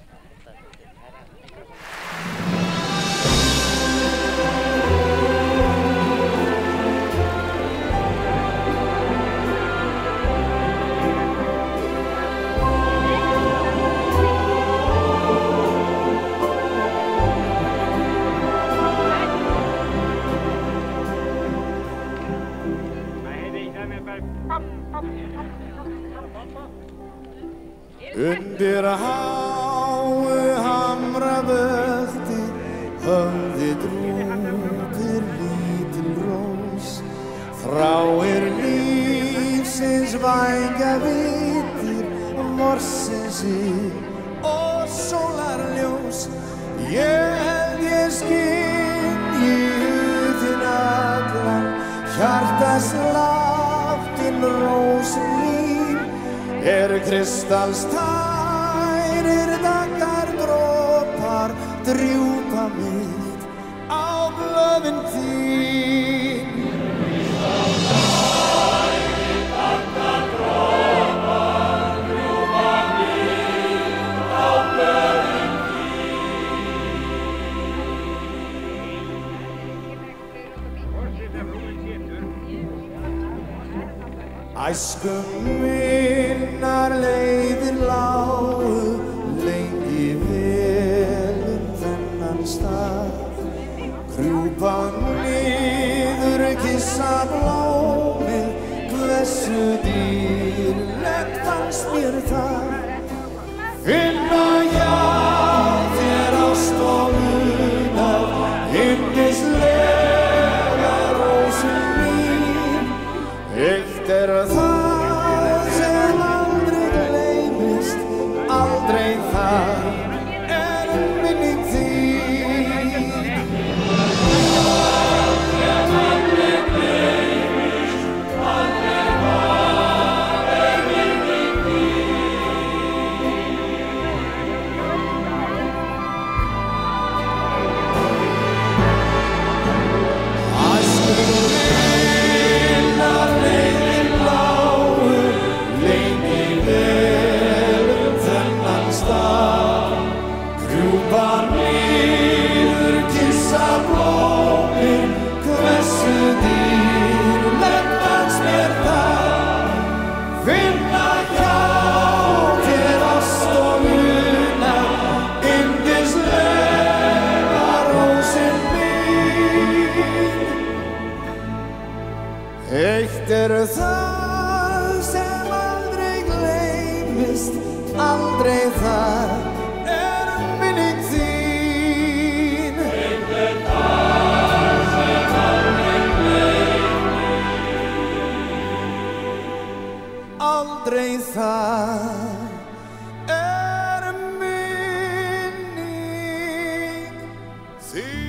Undir háu hamravöldin höfði drúpir lítil rós, þráir lífsins vængja vitir, vorsins yl og sólarljós. Ég held ég skynji húðin allan, hjartasláttinn rósin mín, er kristallstærir daggar dropar drjúpa mitt á blöðin þín. Kristallstærir daggar dropar drjúpa mitt á blöðin þín. Æsku minnar leiðir lágu lengi vel þennan stað, krjúpa niður, kissa blómið, blessuð dýrleg Eitt er það sem aldrei gleymist, aldrei það er minning þín. Það sem aldrei gleymist, aldrei það er minning þín. Æsku minnar leiðir lágu lengi vel um þennan stað. Krjúpa niður, kissa blómin, hversu dýrlegt fannst mér það. Finna hjá þér ást og una, yndislega rósin mín. Eitt er það sem aldrei gleymist, aldrei það er minning þín. Eitt er það sem aldrei gleymist, aldrei það er minning þín.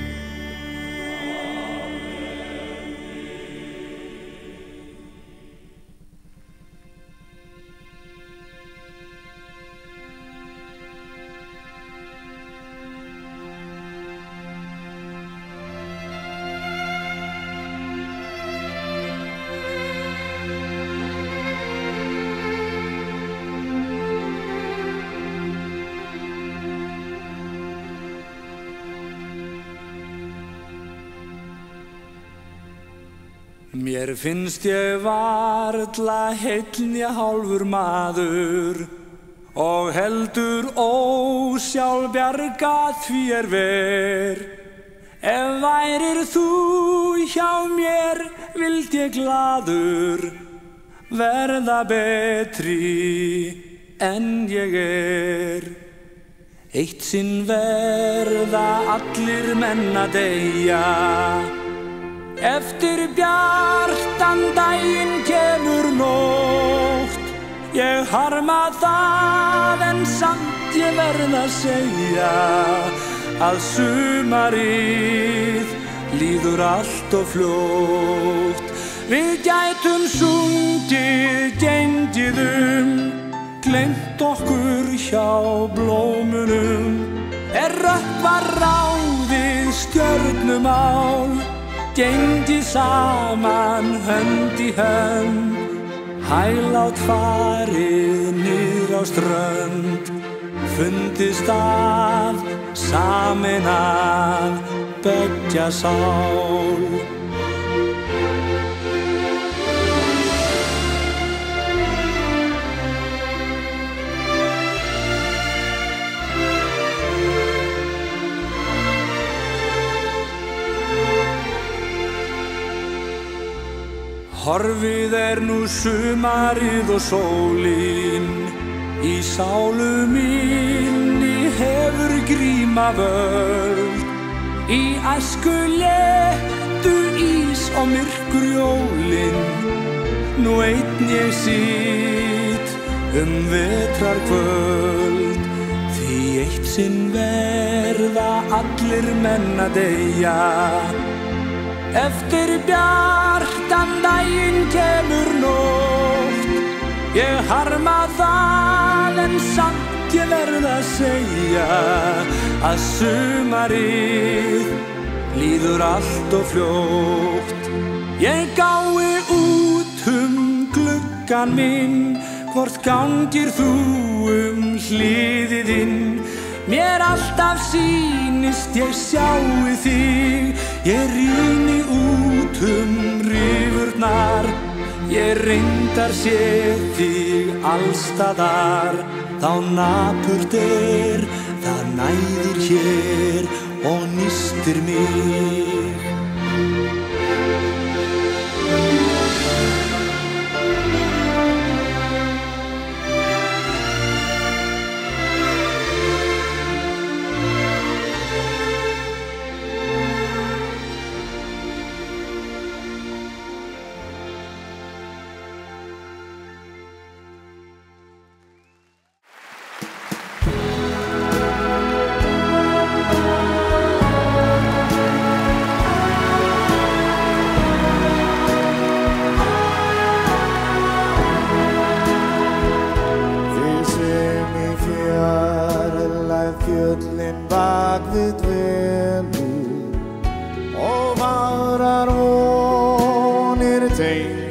Mér finnst ég varla heill né hálfur maður og heldur ósjálfbjarga því er ver. Ef værir þú hjá mér vild ég glaður verða betri en ég er. Eitt sinn verða allir menn að deyja, eftir bjartan daginn kemur nótt. Ég harma það en samt ég verð að segja að sumarið líður allt of fljótt. Við gætum sungið, gengið um, gleymt okkur hjá blómunum. Er rökkva ráðið stjörnumál, gengið saman hönd í hönd, hæglát farið niður á strönd, fundist að sameinað beggja sál. Horfið er nú sumarið og sólin, í sálu minni hefur gríma völd. Í æsku léttu ís og myrkur jólin, nú einn ég sit um vetrarkvöld. Því eitt sinn verða allir menn að deyja, eftir bjartan daginn kemur nótt. Ég harma það en samt ég verð að segja að sumarið líður allt of fljótt. Ég gái út um gluggann minn, hvort gangir þú um hliðið inn. Mér alltaf sýnist ég sjái þig, ég rýni út um rifurnar. Ég reyndar sé þig allstaðar, þá napurt er, það næðir hér og nístir mig.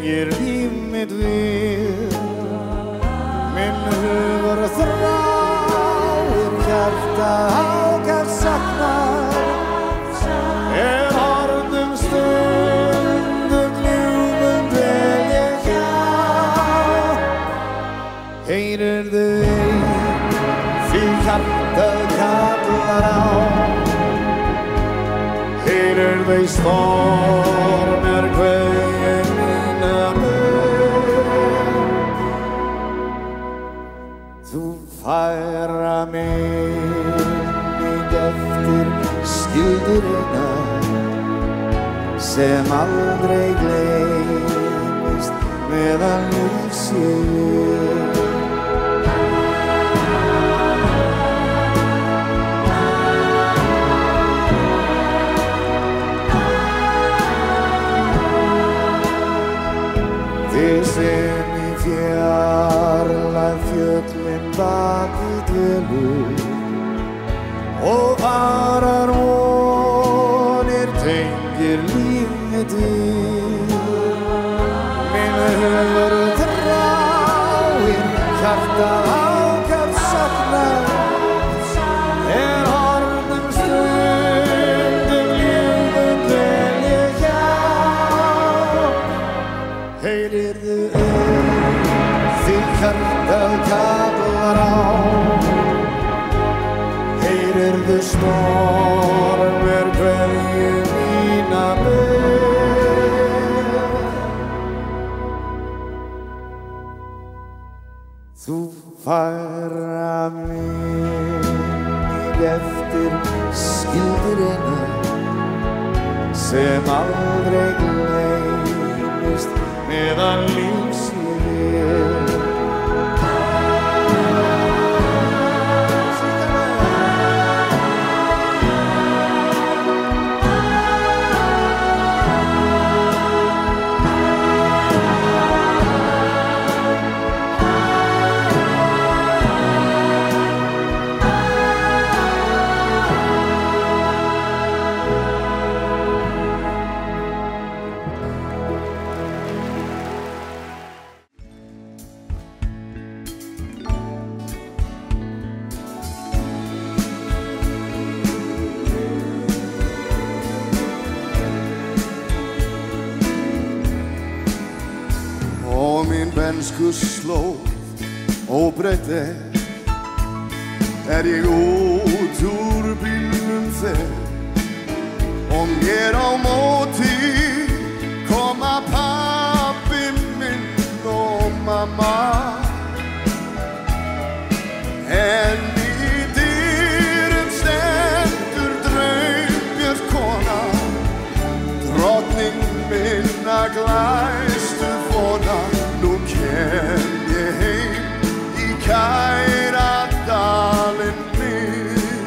tengir líf mitt við. Minn hugur þráir, hjarta ákafs saknar, en horfnum stundum ljúfum dvel ég hjá. Heyrirðu ei, því hjartað kallar á. Heyrirðu ei stormar kveðja mína bön. Þú færa mig eftir skildurina sem aldrei gleymist meðan líf sé. Þið sem í fjarlæg fjöllin bakið dvelur og varar vonir tengir líf mitt við. Minn hugur þráir, hjarta ákafs saknar, en horfnum stundum ljúfum dvel ég hjá. Heyrirðu ei, því hjartað kallar á. Heyrirðu stormar kveðju mína bön. Þú færa mig eftir skildurina sem aldrei gleymist meðan líf sé. Bernsku slóð óbreytt er, er ég út úr bílnum þegar og mér á móti koma pabbi minn og mamma. En í dyrum stendur draumbjört kona, drottning minna glæstu vona. Nú kem ég heim í kæra dalinn minn.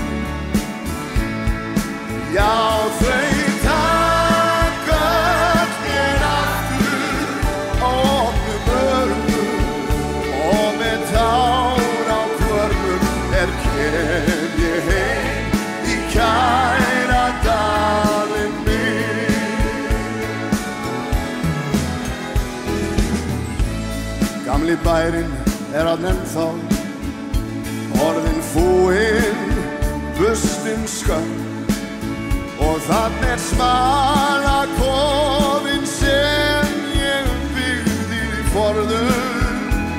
Já, þau taka mér aftur opnum örmum og með tár á hvörmum er kem ég heim í kæra dalinn minn. Gamli bærinn er að ennþá orðin fúinn, bustin skömm og þann er smala kofinn sem ég byggði í forðum.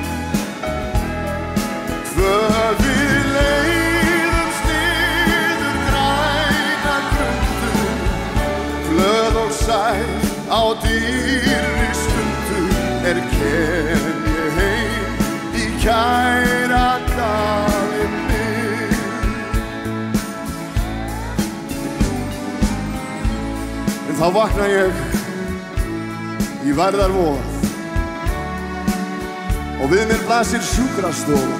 Tvö við leiðumst niður græna grundu, glöð og sæl á dýrri stundu er kem ég heim í kæra dalinn minn. En þá vakna ég í værðar vor og við mér blasir sjúkrastofa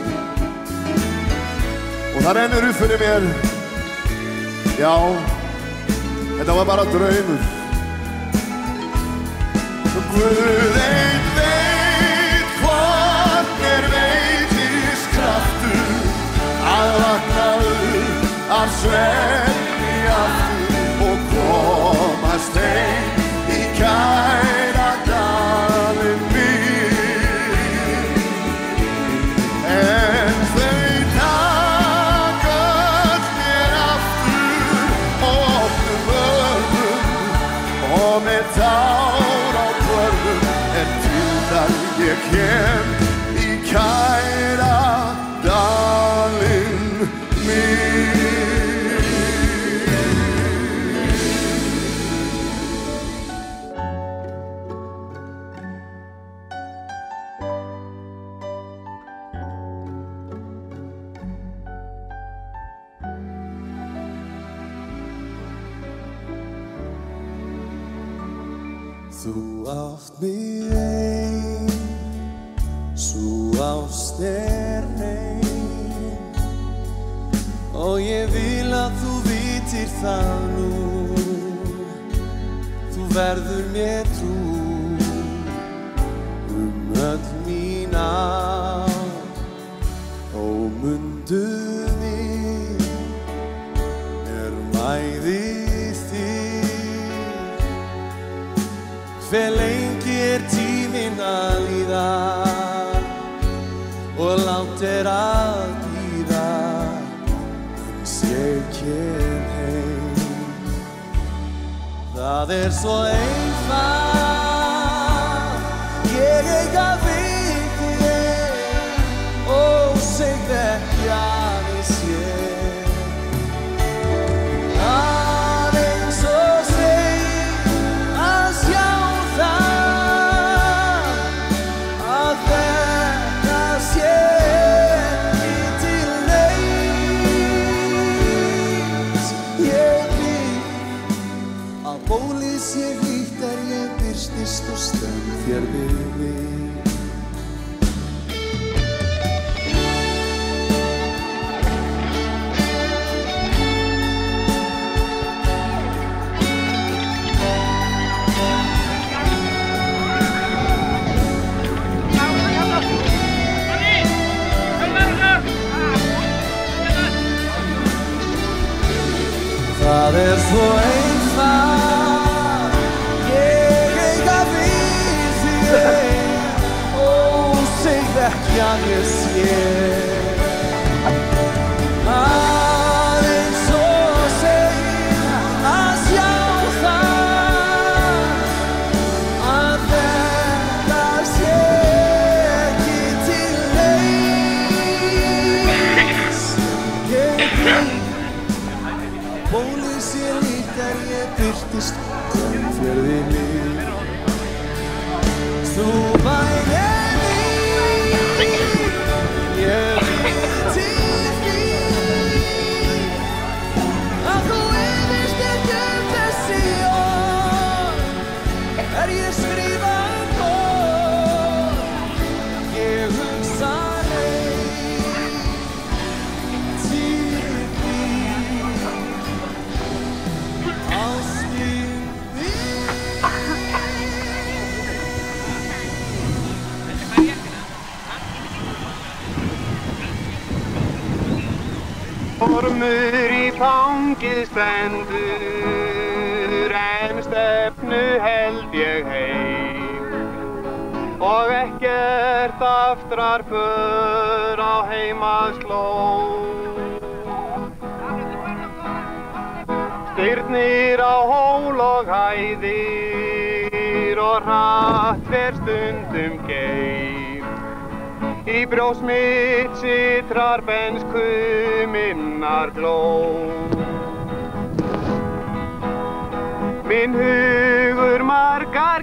og það rennur upp fyrir mér, já, þetta var bara draumur. Guð einn veit hvort mér veitist kraftur að vakna upp af svefni aftur og komast heim í kæra dalinn. þegar ég kem í kæra dalinn minn. Þú átt mig ein, sú ást er reyn, og ég vil að þú vitir það nú, þú verður mér trú um öll mín ár, og mundu mig er mæði hve lengi er tíminn að líða og langt er að bíða uns ég kem heim. Það er svo einfalt, ég eiga við þér og segð ekki aðeins ég. Aðeins og segð að sjá ég hlýtt er ég birtist og stend þér við mig. Það er svo einfalt, ekki að ég sé. Aðeins og segð að sjá það að þetta sé ekki til neins. Ég veit, bólið sé líkt er ég birtist kom þér við mig. Þú væri Ormur í fangið stendur en stefnu held ég heim og ekkert aftrar för á heimaslóð. Stirnir á hól og hæðir og hratt fer stundum geim. Í brjóst mitt sitrar bensku minnar blóð. Minn hugur margar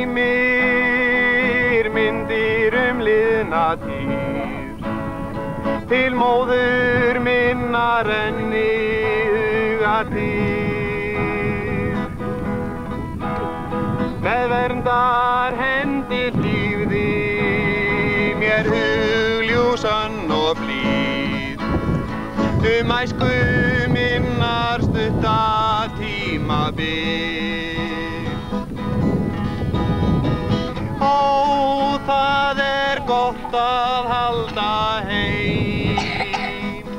geymir myndir liðna tíð. Til móður minnar renni hugatíð. Með verndar hendi hlífði mér hugljósan og blíð. Um æsku minnar stutta tímabil. Ó, það er gott að halda heim,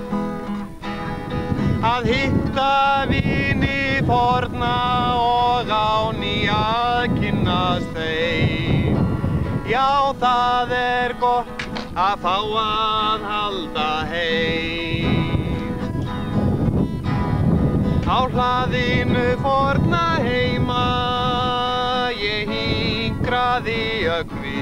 að hitta vini forna og á ný að kynnast þeim. Já, það er gott að fá að halda heim. Á hlaðinu forna heima ég hinkraði ögvi.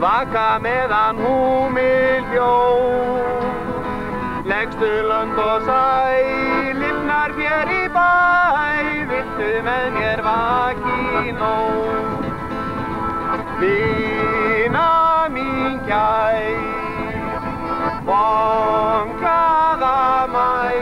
vaka meðan húmið hljóm. Leggstu lönd og sæ, lifnar hér í bæ, viltu með mér vaki nóg. Vina mín kær, vongaða mæ,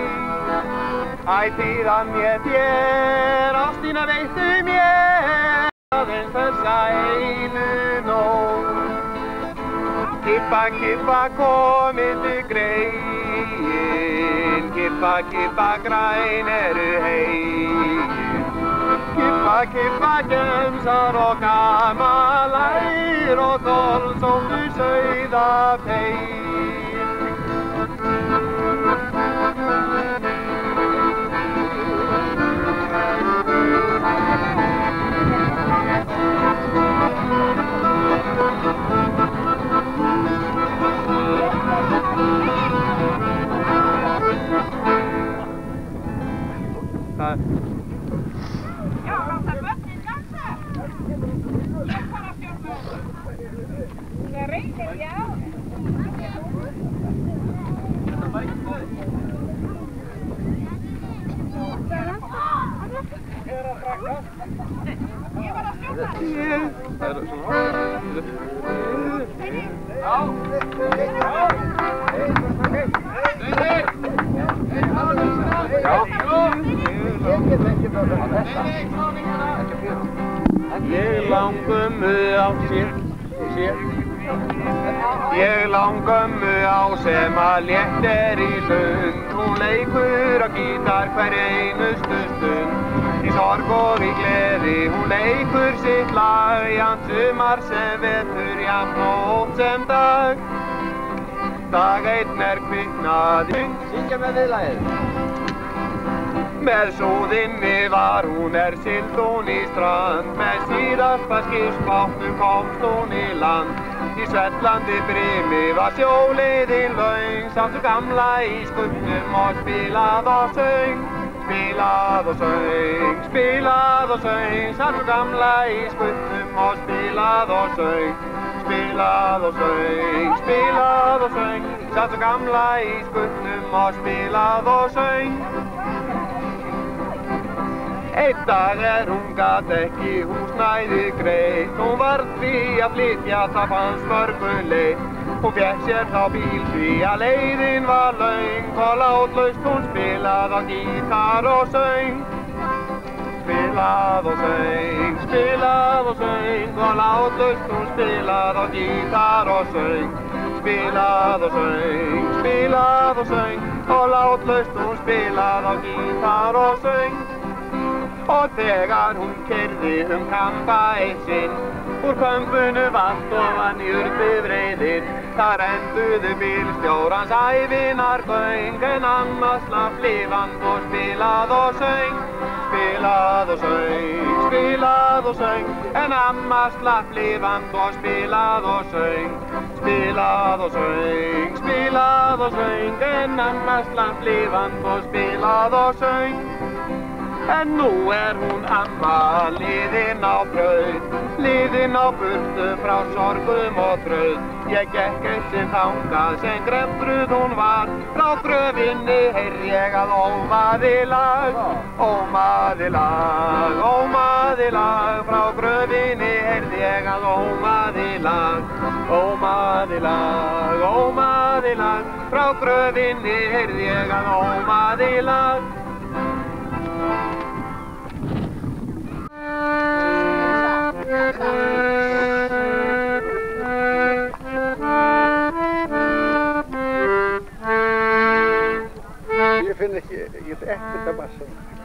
ætíðan mér þér, ástina veittu mér, aðeins þessa einu nóg. Kippa, kippa, komið þið grein, kippa, kippa, græn eru heim. Kippa, kippa, gemsar og gamalær og goldsóttu sauðafheim. Ég langömmu á sér, sér. Ég langömmu á sem að létt er í lund. Hún leikur á gítar hverja einustu stund. Í sorg og í gleði hún leikur sitt lag. Jafnt sumar sem vetur, jafnt nótt sem dag. Dag einn er kviknaði. Syngja með viðlagið. Með sóðinni var hún er sild hún í strand. Með síðasta skipsbátnum komst hún í land. Í svellandi brimi var sjóleiðin löng. Sástu gamla í skutnum og spilað og söng. Spilað og söng, spilað og söng. Sástu gamla í skutnum og spilað og söng. Spilað og söng, spilað og söng. Sástu gamla í skutnum og spilað og söng. Einn dag er hún gat ekki húsnæði greitt. Hún varð því að flytja, það fannst mörgu leitt. Hún fékk sér þá bíl því að leiðin var löng. Og látlaust hún spilað á gítar og söng. Spilað og söng, spilað og söng. Og látlaust hún spilað á gítar og söng. Spilað og söng, spilað og söng. Og látlaust hún spilað á gítar og söng. Og þegar hún keyrði um Kamba eitt sinn, úr kömbunu valt ofan í bifreiðir, þar enduðu bílstjórans ævinar göng. En amma slapp lifandi og spilað og söng. Spilað og söng, spilað og söng. En amma slapp lifandi og spilað og söng. Spilað og söng, spilað og söng. En amma slapp lifandi og spilað og söng. En nú er hún amma liðin á braut, liðin á burtu frá sorgum og þraut. Ég gekk eitt sinn þangað sem grefruð hún var, frá gröfinni heyrði ég að ómaði lag. Ómaði lag, ómaði lag, frá gröfinni heyrði ég að ómaði lag. Ómaði lag, ómaði lag, frá gröfinni heyrði ég að ómaði lag. Ég finn ekki, ég get ekkert að bassa.